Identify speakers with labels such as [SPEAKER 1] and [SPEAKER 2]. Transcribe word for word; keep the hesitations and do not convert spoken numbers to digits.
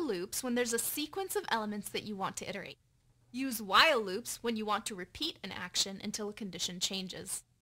[SPEAKER 1] loops when there's a sequence of elements that you want to iterate. Use while loops when you want to repeat an action until a condition changes.